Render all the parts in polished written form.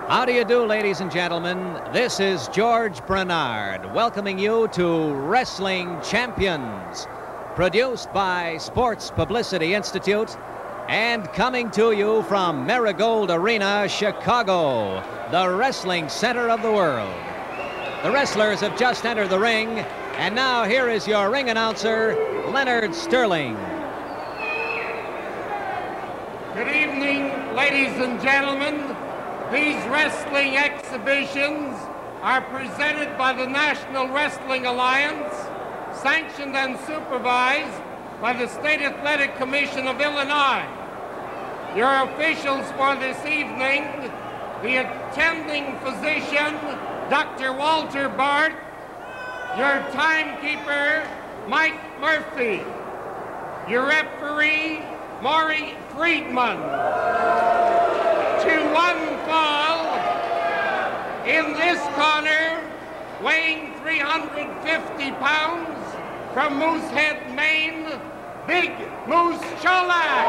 How do you do, ladies and gentlemen? This is George Bernard welcoming you to Wrestling Champions, produced by Sports Publicity Institute and coming to you from Marigold Arena, Chicago, the wrestling center of the world. The wrestlers have just entered the ring, and now here is your ring announcer, Leonard Sterling. Good evening, ladies and gentlemen. These wrestling exhibitions are presented by the National Wrestling Alliance, sanctioned and supervised by the State Athletic Commission of Illinois. Your officials for this evening, the attending physician, Dr. Walter Barth, your timekeeper, Mike Murphy, your referee, Maury Friedman. To one fall, in this corner, weighing 350 pounds, from Moosehead, Maine, Big Moose Cholak.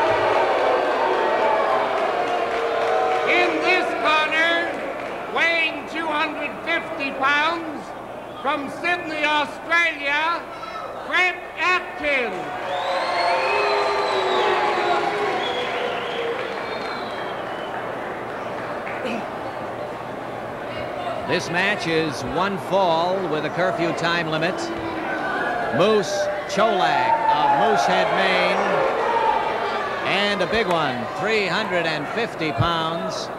In this corner, weighing 250 pounds, from Sydney, Australia, Fred Atkins. This match is one fall with a curfew time limit. Moose Cholak of Moosehead, Maine, and a big one, 350 pounds,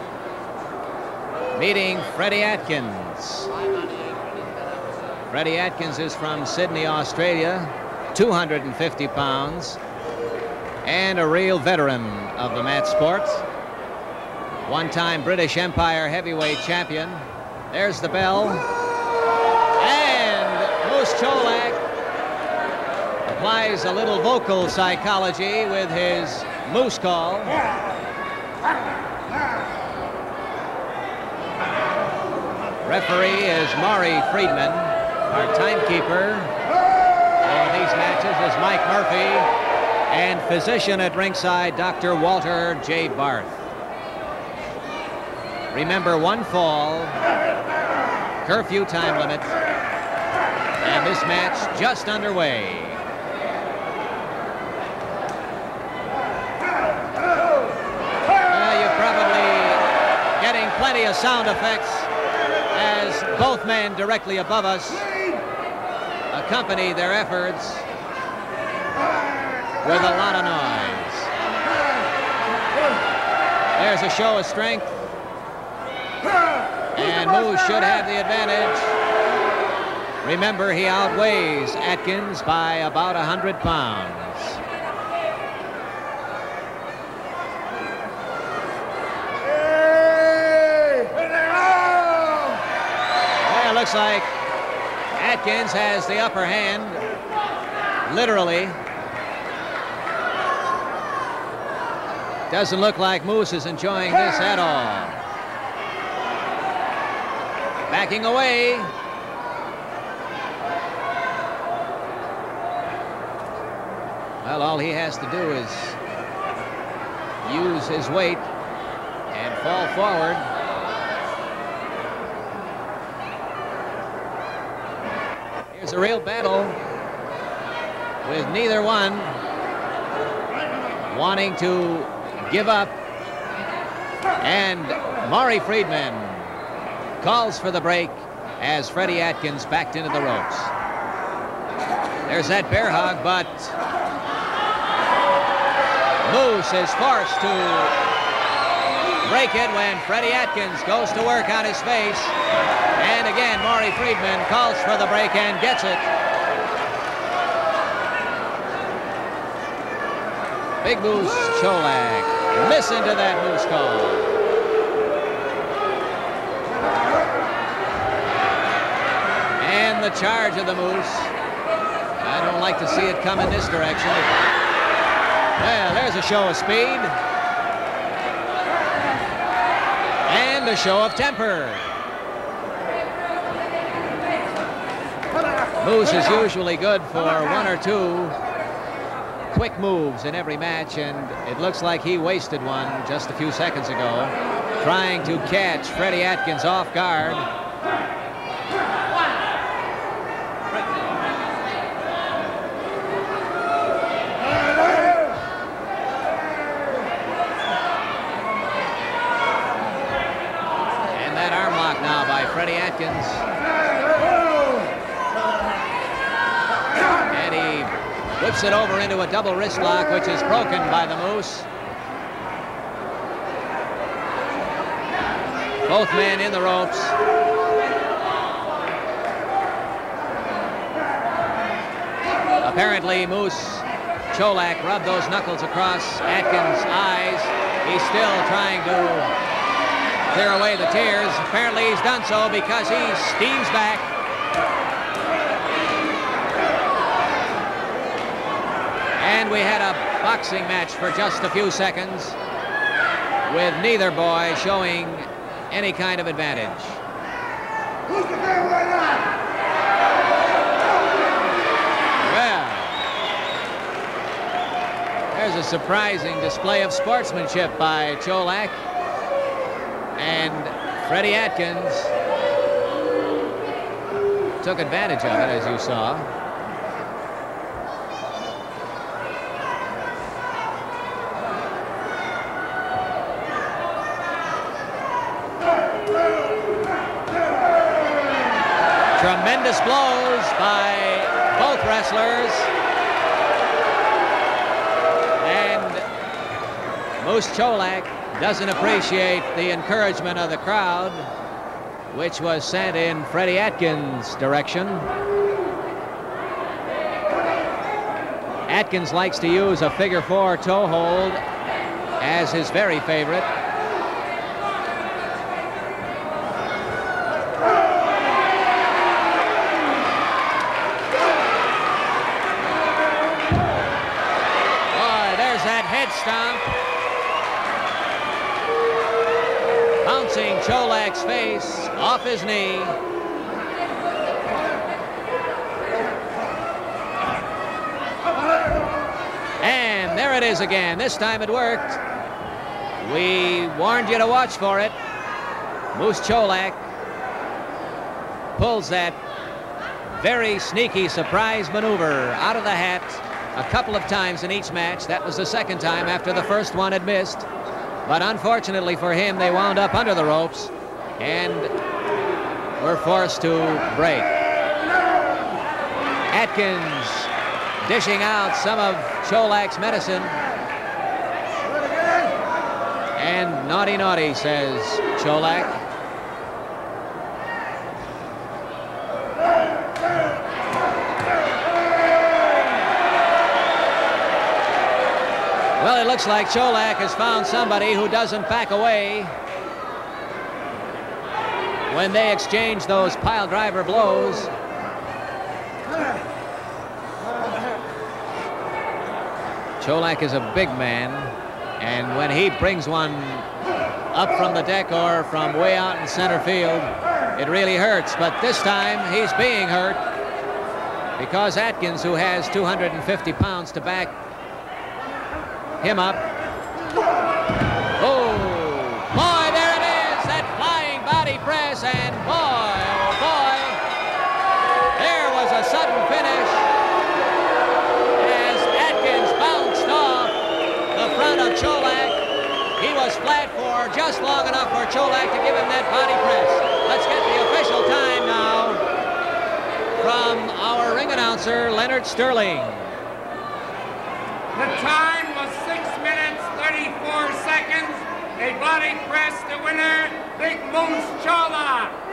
meeting Freddie Atkins. Freddie Atkins is from Sydney, Australia, 250 pounds, and a real veteran of the mat sport. One-time British Empire heavyweight champion. There's the bell. And Moose Cholak applies a little vocal psychology with his moose call. Referee is Maury Friedman. Our timekeeper for these matches is Mike Murphy. And physician at ringside, Dr. Walter J. Barth. Remember, one fall, curfew time limit, and this match just underway. You're probably getting plenty of sound effects as both men directly above us accompany their efforts with a lot of noise. There's a show of strength. And Moose should have the advantage. Remember, he outweighs Atkins by about 100 pounds. Well, it looks like Atkins has the upper hand, literally. Doesn't look like Moose is enjoying this at all. Backing away. Well, all he has to do is use his weight and fall forward. Here's a real battle with neither one wanting to give up. And Maury Friedman calls for the break as Freddie Atkins backed into the ropes. There's that bear hug, but Moose is forced to break it when Freddie Atkins goes to work on his face. And again, Maury Friedman calls for the break and gets it. Big Moose Cholak. Listen to that Moose call. And the charge of the Moose. I don't like to see it come in this direction. Well, there's a show of speed. And a show of temper. Moose is usually good for one or two quick moves in every match, and it looks like he wasted one just a few seconds ago, trying to catch Freddie Atkins off guard. And that arm lock now by Freddie Atkins. And he whips it over into a double wrist lock, which is broken by the Moose. Both men in the ropes. Apparently, Moose Cholak rubbed those knuckles across Atkins' eyes. He's still trying to clear away the tears. Apparently, he's done so because he steams back. And we had a boxing match for just a few seconds, with neither boy showing any kind of advantage. Who's the favorite right now? Well, there's a surprising display of sportsmanship by Cholak. And Freddie Atkins took advantage of it, as you saw. Tremendous blows by both wrestlers. And Moose Cholak doesn't appreciate the encouragement of the crowd, which was sent in Freddie Atkins' direction. Atkins likes to use a figure-4 toe hold as his very favorite. Stomp. Bouncing Cholak's face off his knee. And there it is again. This time it worked. We warned you to watch for it. Moose Cholak pulls that very sneaky surprise maneuver out of the hat a couple of times in each match. That was the second time after the first one had missed. But unfortunately for him, they wound up under the ropes and were forced to break. Atkins dishing out some of Cholak's medicine. And naughty, naughty, says Cholak. Well, it looks like Cholak has found somebody who doesn't back away when they exchange those pile driver blows. Cholak is a big man, and when he brings one up from the deck or from way out in center field, it really hurts. But this time he's being hurt because Atkins, who has 250 pounds to back him up. Oh, boy, there it is, that flying body press, and boy, oh boy, there was a sudden finish as Atkins bounced off the front of Cholak. He was flat for just long enough for Cholak to give him that body press. Let's get the official time now from our ring announcer, Leonard Sterling. The time was 6 minutes, 34 seconds. A body press, the winner, Big Moose Cholak.